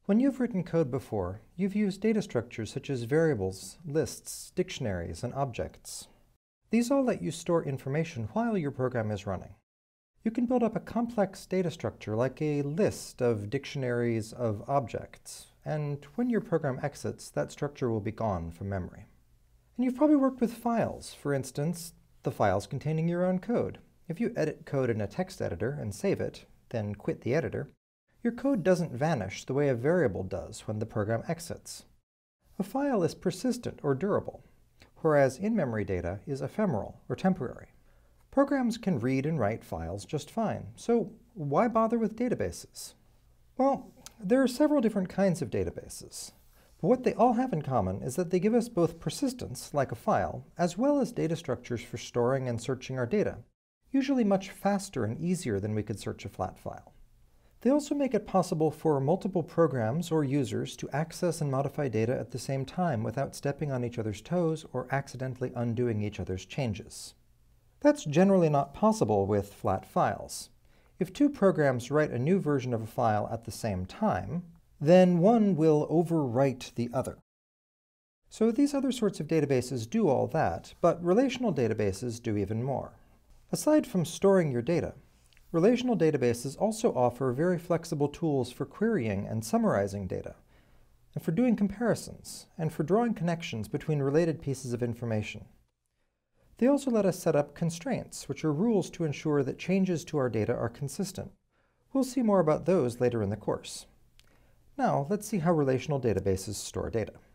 When you've written code before, you've used data structures such as variables, lists, dictionaries, and objects. These all let you store information while your program is running. You can build up a complex data structure like a list of dictionaries of objects, and when your program exits, that structure will be gone from memory. And you've probably worked with files, for instance, the files containing your own code. If you edit code in a text editor and save it, then quit the editor, your code doesn't vanish the way a variable does when the program exits. A file is persistent or durable, whereas in-memory data is ephemeral or temporary. Programs can read and write files just fine, so why bother with databases? Well, there are several different kinds of databases, but what they all have in common is that they give us both persistence, like a file, as well as data structures for storing and searching our data, usually much faster and easier than we could search a flat file. They also make it possible for multiple programs or users to access and modify data at the same time without stepping on each other's toes or accidentally undoing each other's changes. That's generally not possible with flat files. If two programs write a new version of a file at the same time, then one will overwrite the other. So these other sorts of databases do all that, but relational databases do even more. Aside from storing your data, relational databases also offer very flexible tools for querying and summarizing data, and for doing comparisons, and for drawing connections between related pieces of information. They also let us set up constraints, which are rules to ensure that changes to our data are consistent. We'll see more about those later in the course. Now, let's see how relational databases store data.